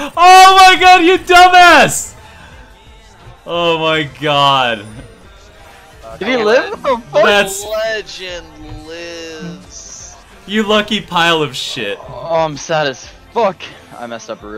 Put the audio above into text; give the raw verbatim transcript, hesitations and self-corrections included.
Oh my god, you dumbass! Oh my god. Did he live? Oh, fuck. That's Legend lives. you lucky pile of shit. Oh, I'm sad as fuck. I messed up really.